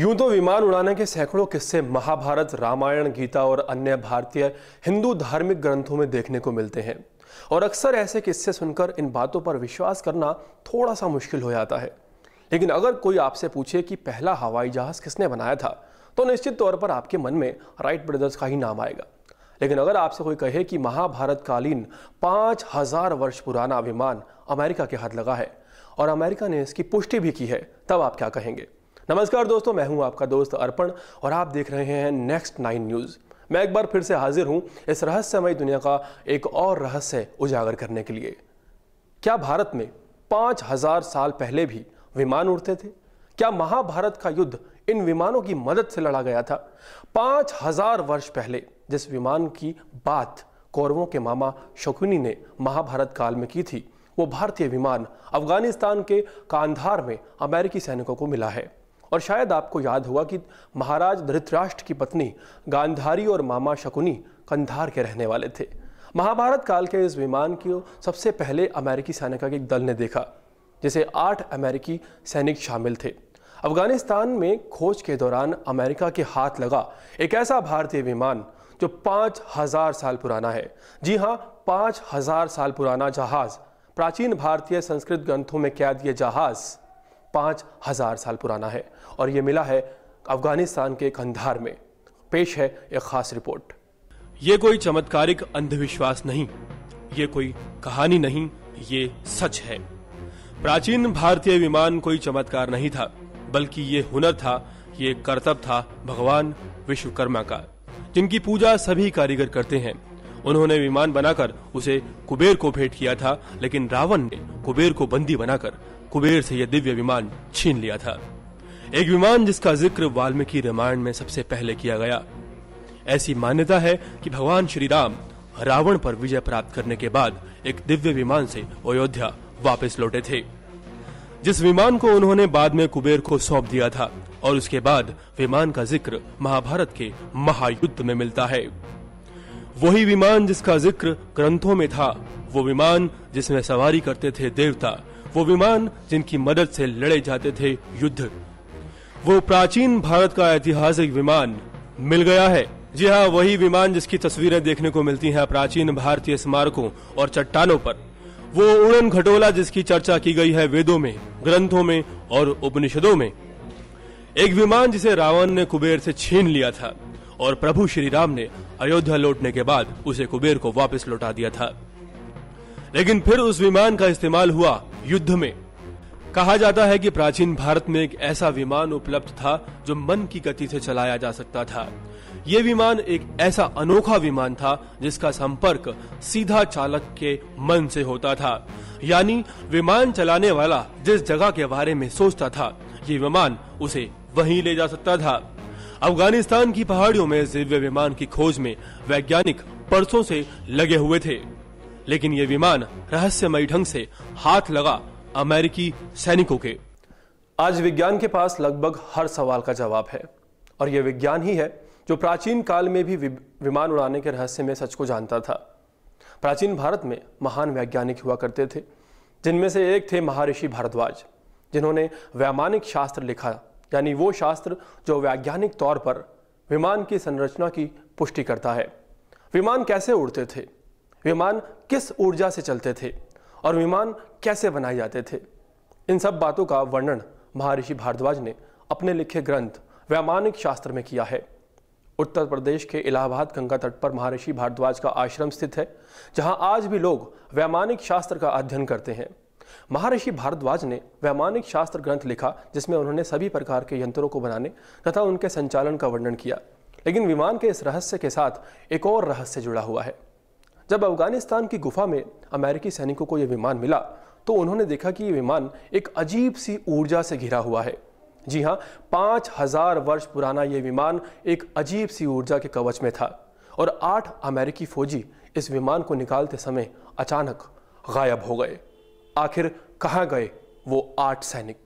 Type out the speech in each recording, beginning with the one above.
यूं तो विमान उड़ाने के सैकड़ों किस्से महाभारत, रामायण, गीता और अन्य भारतीय हिंदू धार्मिक ग्रंथों में देखने को मिलते हैं और अक्सर ऐसे किस्से सुनकर इन बातों पर विश्वास करना थोड़ा सा मुश्किल हो जाता है। लेकिन अगर कोई आपसे पूछे कि पहला हवाई जहाज किसने बनाया था, तो निश्चित तौर पर आपके मन में राइट ब्रदर्स का ही नाम आएगा। लेकिन अगर आपसे कोई कहे कि महाभारत कालीन 5000 वर्ष पुराना विमान अमेरिका के हाथ लगा है और अमेरिका ने इसकी पुष्टि भी की है, तब आप क्या कहेंगे? नमस्कार दोस्तों, मैं हूं आपका दोस्त अर्पण और आप देख रहे हैं नेक्स्ट 9 न्यूज़। मैं एक बार फिर से हाजिर हूं इस रहस्यमय दुनिया का एक और रहस्य उजागर करने के लिए। क्या भारत में 5000 साल पहले भी विमान उड़ते थे? क्या महाभारत का युद्ध इन विमानों की मदद से लड़ा गया था? 5000 वर्ष पहले जिस विमान की बात कौरवों के मामा शकुनी ने महाभारत काल में की थी, वो भारतीय विमान अफगानिस्तान के कांधार में अमेरिकी सैनिकों को मिला है। और शायद आपको याद होगा कि महाराज धृतराष्ट्र की पत्नी गांधारी और मामा शकुनी कंधार के रहने वाले थे। महाभारत काल के इस विमान को सबसे पहले अमेरिकी सैनिकों के एक दल ने देखा, जिसे 8 अमेरिकी सैनिक शामिल थे। अफगानिस्तान में खोज के दौरान अमेरिका के हाथ लगा एक ऐसा भारतीय विमान जो 5000 साल पुराना है। जी हाँ, 5000 साल पुराना जहाज, प्राचीन भारतीय संस्कृत ग्रंथों में कैद ये जहाज 5000 साल पुराना है और ये मिला है अफगानिस्तान के कंधार में। पेश है एक खास रिपोर्ट। ये कोई चमत्कारिक अंधविश्वास नहीं, ये कोई कहानी नहीं, ये सच है। प्राचीन भारतीय विमान कोई चमत्कार नहीं था, बल्कि ये हुनर था, ये कर्तव्य था भगवान विश्वकर्मा का, जिनकी पूजा सभी कारीगर करते हैं। उन्होंने विमान बनाकर उसे कुबेर को भेंट किया था, लेकिन रावण ने कुबेर को बंदी बनाकर कुबेर से यह दिव्य विमान छीन लिया था। एक विमान जिसका जिक्र वाल्मीकि रामायण में सबसे पहले किया गया। ऐसी मान्यता है कि भगवान श्री राम रावण पर विजय प्राप्त करने के बाद एक दिव्य विमान से अयोध्या वापस लौटे थे, जिस विमान को उन्होंने बाद में कुबेर को सौंप दिया था। और उसके बाद विमान का जिक्र महाभारत के महायुद्ध में मिलता है। वही विमान जिसका जिक्र ग्रंथों में था, वो विमान जिसमें सवारी करते थे देवता, वो विमान जिनकी मदद से लड़े जाते थे युद्ध, वो प्राचीन भारत का ऐतिहासिक विमान मिल गया है। जी हाँ, वही विमान जिसकी तस्वीरें देखने को मिलती हैं प्राचीन भारतीय स्मारकों और चट्टानों पर, वो उड़न खटोला जिसकी चर्चा की गई है वेदों में, ग्रंथों में और उपनिषदों में। एक विमान जिसे रावण ने कुबेर से छीन लिया था और प्रभु श्री राम ने अयोध्या लौटने के बाद उसे कुबेर को वापस लौटा दिया था। लेकिन फिर उस विमान का इस्तेमाल हुआ युद्ध में। कहा जाता है कि प्राचीन भारत में एक ऐसा विमान उपलब्ध था जो मन की गति से चलाया जा सकता था। ये विमान एक ऐसा अनोखा विमान था जिसका संपर्क सीधा चालक के मन से होता था। यानी विमान चलाने वाला जिस जगह के बारे में सोचता था, ये विमान उसे वहीं ले जा सकता था। अफगानिस्तान की पहाड़ियों में इस दिव्य विमान की खोज में वैज्ञानिक बरसों से लगे हुए थे, लेकिन ये विमान रहस्यमयी ढंग से हाथ लगा अमेरिकी सैनिकों के। आज विज्ञान के पास लगभग हर सवाल का जवाब है और यह विज्ञान ही है जो प्राचीन काल में भी विमान उड़ाने के रहस्य में सच को जानता था। प्राचीन भारत में महान वैज्ञानिक हुआ करते थे, जिनमें से एक थे महर्षि भारद्वाज, जिन्होंने वैमानिक शास्त्र लिखा, यानी वो शास्त्र जो वैज्ञानिक तौर पर विमान की संरचना की पुष्टि करता है। विमान कैसे उड़ते थे, विमान किस ऊर्जा से चलते थे और विमान कैसे बनाए जाते थे, इन सब बातों का वर्णन महर्षि भारद्वाज ने अपने लिखे ग्रंथ वैमानिक शास्त्र में किया है। उत्तर प्रदेश के इलाहाबाद गंगा तट पर महर्षि भारद्वाज का आश्रम स्थित है, जहां आज भी लोग वैमानिक शास्त्र का अध्ययन करते हैं। महर्षि भारद्वाज ने वैमानिक शास्त्र ग्रंथ लिखा, जिसमें उन्होंने सभी प्रकार के यंत्रों को बनाने तथा उनके संचालन का वर्णन किया। लेकिन विमान के इस रहस्य के साथ एक और रहस्य जुड़ा हुआ है। जब अफगानिस्तान की गुफा में अमेरिकी सैनिकों को यह विमान मिला, तो उन्होंने देखा कि यह विमान एक अजीब सी ऊर्जा से घिरा हुआ है। जी हाँ, 5000 वर्ष पुराना यह विमान एक अजीब सी ऊर्जा के कवच में था और 8 अमेरिकी फौजी इस विमान को निकालते समय अचानक गायब हो गए। आखिर कहां गए वो 8 सैनिक?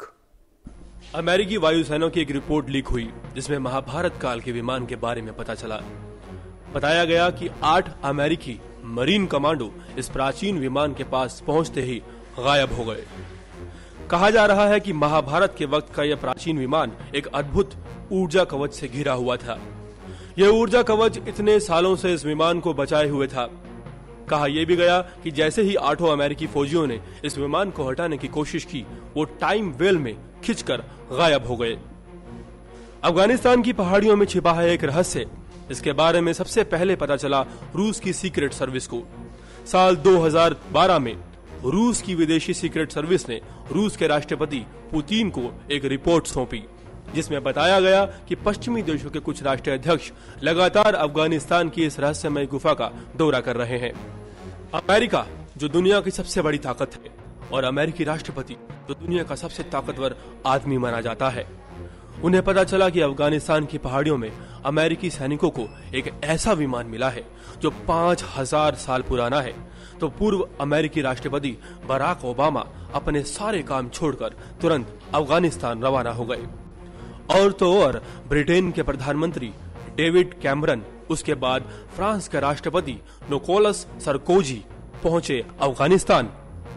अमेरिकी वायुसेना की एक रिपोर्ट लीक हुई, जिसमें महाभारत काल के विमान के बारे में पता चला। बताया गया कि 8 अमेरिकी मरीन कमांडो इस प्राचीन विमान के पास पहुंचते ही गायब हो गए। कहा जा रहा है कि महाभारत के वक्त का यह प्राचीन विमान एक अद्भुत ऊर्जा कवच से घिरा हुआ था। यह ऊर्जा कवच इतने सालों से इस विमान को बचाए हुए था। कहा यह भी गया कि जैसे ही 8 अमेरिकी फौजियों ने इस विमान को हटाने की कोशिश की, वो टाइम वेल में खिंचकर गायब हो गए। अफगानिस्तान की पहाड़ियों में छिपा है एक रहस्य। इसके बारे में सबसे पहले पता चला रूस की सीक्रेट सर्विस को। साल 2012 में रूस की विदेशी सीक्रेट सर्विस ने रूस के राष्ट्रपति पुतिन को एक रिपोर्ट सौंपी, जिसमें बताया गया कि पश्चिमी देशों के कुछ राष्ट्रीय अध्यक्ष लगातार अफगानिस्तान की इस रहस्यमय गुफा का दौरा कर रहे हैं। अमेरिका, जो दुनिया की सबसे बड़ी ताकत है, और अमेरिकी राष्ट्रपति, जो दुनिया का सबसे ताकतवर आदमी माना जाता है, उन्हें पता चला कि अफगानिस्तान की पहाड़ियों में अमेरिकी सैनिकों को एक ऐसा विमान मिला है जो 5000 साल पुराना है। तो पूर्व अमेरिकी राष्ट्रपति बराक ओबामा अपने सारे काम छोड़कर तुरंत अफगानिस्तान रवाना हो गए। और तो और ब्रिटेन के प्रधानमंत्री डेविड कैमरन, उसके बाद फ्रांस के राष्ट्रपति निकोलस सरकोजी पहुंचे अफगानिस्तान।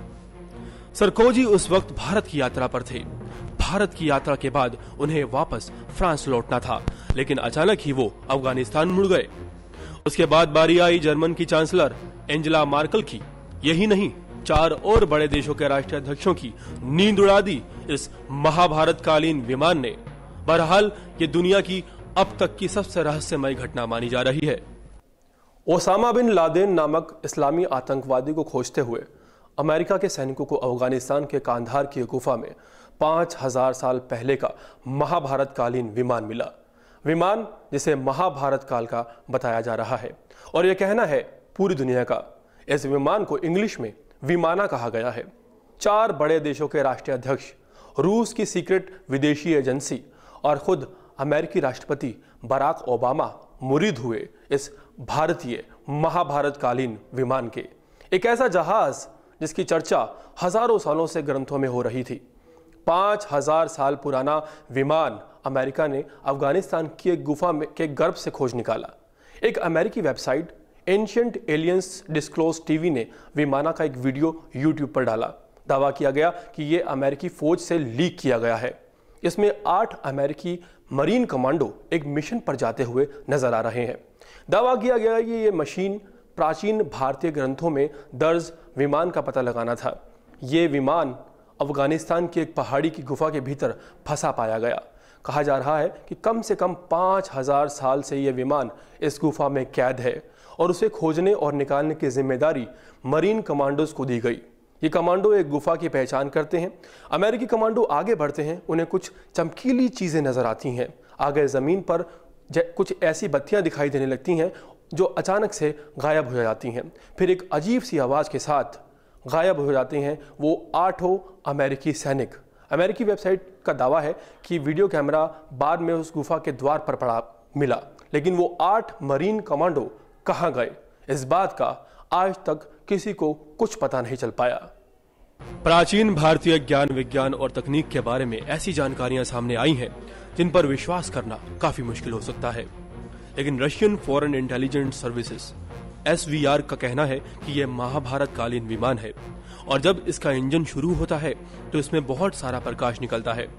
सरकोजी उस वक्त भारत की यात्रा पर थे। भारत की यात्रा के बाद उन्हें वापस फ्रांस लौटना था, लेकिन अचानक ही वो अफगानिस्तान मुड़ गए। उसके बाद बारी आई जर्मन की चांसलर एंजेला मार्केल की। यही नहीं, 4 और बड़े देशों के राष्ट्रीय अध्यक्षों की नींद उड़ा दी इस महाभारत कालीन विमान ने। बहरहाल ये दुनिया की अब तक की सबसे रहस्यमय घटना मानी जा रही है। ओसामा बिन लादेन नामक इस्लामी आतंकवादी को खोजते हुए अमेरिका के सैनिकों को अफगानिस्तान के कांधार की गुफा में 5000 साल पहले का महाभारत कालीन विमान मिला। विमान जिसे महाभारत काल का बताया जा रहा है, और यह कहना है पूरी दुनिया का। इस विमान को इंग्लिश में विमाना कहा गया है। 4 बड़े देशों के राष्ट्रीय अध्यक्ष, रूस की सीक्रेट विदेशी एजेंसी और खुद अमेरिकी राष्ट्रपति बराक ओबामा मुरीद हुए इस भारतीय महाभारत कालीन विमान के। एक ऐसा जहाज जिसकी चर्चा हजारों सालों से ग्रंथों में हो रही थी। 5000 साल पुराना विमान अमेरिका ने अफगानिस्तान की एक गुफा में के गर्भ से खोज निकाला। एक अमेरिकी website Ancient Aliens Disclose TV ने विमाना का एक वीडियो यूट्यूब पर डाला। दावा किया गया कि यह अमेरिकी फौज से लीक किया गया है। इसमें 8 अमेरिकी मरीन कमांडो एक मिशन पर जाते हुए नजर आ रहे हैं। दावा किया गया कि यह मशीन प्राचीन भारतीय ग्रंथों में दर्ज विमान का पता लगाना था। यह विमान अफगानिस्तान की एक पहाड़ी की गुफा के भीतर फंसा पाया गया। कहा जा रहा है कि कम से कम 5000 साल से यह विमान इस गुफा में कैद है और उसे खोजने और निकालने की जिम्मेदारी मरीन कमांडोज को दी गई। ये कमांडो एक गुफा की पहचान करते हैं। अमेरिकी कमांडो आगे बढ़ते हैं, उन्हें कुछ चमकीली चीजें नजर आती हैं। आगे जमीन पर कुछ ऐसी बत्तियां दिखाई देने लगती हैं जो अचानक से गायब हो जाती हैं। फिर एक अजीब सी आवाज के साथ गायब हो जाते हैं वो 8 अमेरिकी सैनिक। अमेरिकी वेबसाइट का दावा है कि वीडियो कैमरा बाद में उस गुफा के द्वार पर पड़ा मिला, लेकिन वो 8 मरीन कमांडो कहां गए, इस बात का आज तक किसी को कुछ पता नहीं चल पाया। प्राचीन भारतीय ज्ञान, विज्ञान और तकनीक के बारे में ऐसी जानकारियां सामने आई हैं जिन पर विश्वास करना काफी मुश्किल हो सकता है, लेकिन Russian foreign intelligence services SVR का कहना है कि यह महाभारत कालीन विमान है, और जब इसका इंजन शुरू होता है तो इसमें बहुत सारा प्रकाश निकलता है।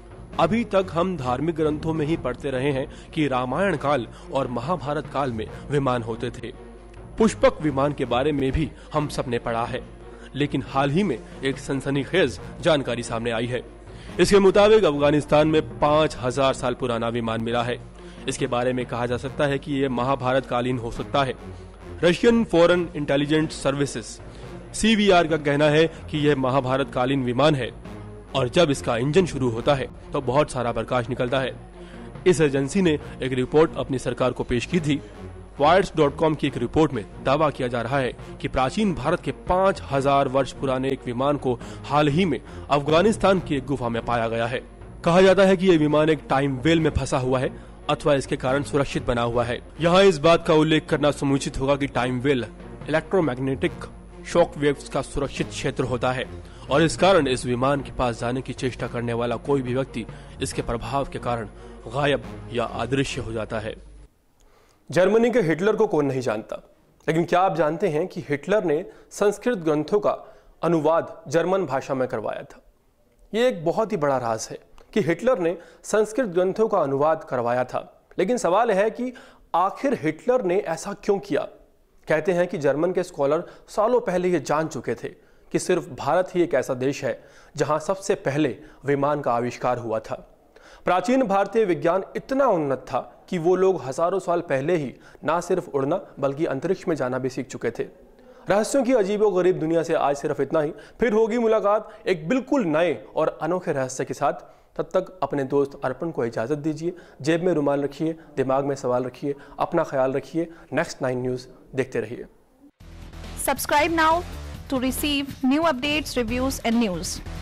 अभी तक हम धार्मिक ग्रंथों में ही पढ़ते रहे हैं कि रामायण काल और महाभारत काल में विमान होते थे। पुष्पक विमान के बारे में भी हम सबने पढ़ा है, लेकिन हाल ही में एक सनसनीखेज जानकारी सामने आई है। इसके मुताबिक अफगानिस्तान में 5000 साल पुराना विमान मिला है। इसके बारे में कहा जा सकता है कि यह महाभारत कालीन हो सकता है। Russian foreign intelligence services CVR का कहना है कि यह महाभारत कालीन विमान है, और जब इसका इंजन शुरू होता है तो बहुत सारा प्रकाश निकलता है। इस एजेंसी ने एक रिपोर्ट अपनी सरकार को पेश की थी। Wired.com की एक रिपोर्ट में दावा किया जा रहा है कि प्राचीन भारत के 5000 वर्ष पुराने एक विमान को हाल ही में अफगानिस्तान की एक गुफा में पाया गया है। कहा जाता है कि यह विमान एक टाइम वेल में फंसा हुआ है अथवा इसके कारण सुरक्षित बना हुआ है। यहाँ इस बात का उल्लेख करना समुचित होगा कि time well electromagnetic shock waves का सुरक्षित क्षेत्र होता है, और इस कारण इस विमान के पास जाने की चेष्टा करने वाला कोई भी व्यक्ति इसके प्रभाव के कारण गायब या अदृश्य हो जाता है। जर्मनी के हिटलर को कौन नहीं जानता, लेकिन क्या आप जानते हैं कि हिटलर ने संस्कृत ग्रंथों का अनुवाद जर्मन भाषा में करवाया था। ये एक बहुत ही बड़ा राज है कि हिटलर ने संस्कृत ग्रंथों का अनुवाद करवाया था। लेकिन सवाल है कि आखिर हिटलर ने ऐसा क्यों किया। कहते हैं कि जर्मन के स्कॉलर सालों पहले ये जान चुके थे कि सिर्फ भारत ही एक ऐसा देश है जहां सबसे पहले विमान का आविष्कार हुआ था। प्राचीन भारतीय विज्ञान इतना उन्नत था कि वो लोग हजारों साल पहले ही ना सिर्फ उड़ना बल्कि अंतरिक्ष में जाना भी सीख चुके थे। रहस्यों की अजीबोगरीब दुनिया से आज सिर्फ इतना ही। फिर होगी मुलाकात एक बिल्कुल नए और अनोखे रहस्य के साथ। तब तक अपने दोस्त अर्पण को इजाज़त दीजिए। जेब में रुमाल रखिए, दिमाग में सवाल रखिए, अपना ख्याल रखिए। नेक्स्ट 9 न्यूज़ देखते रहिए। Subscribe now to receive new updates, reviews and news.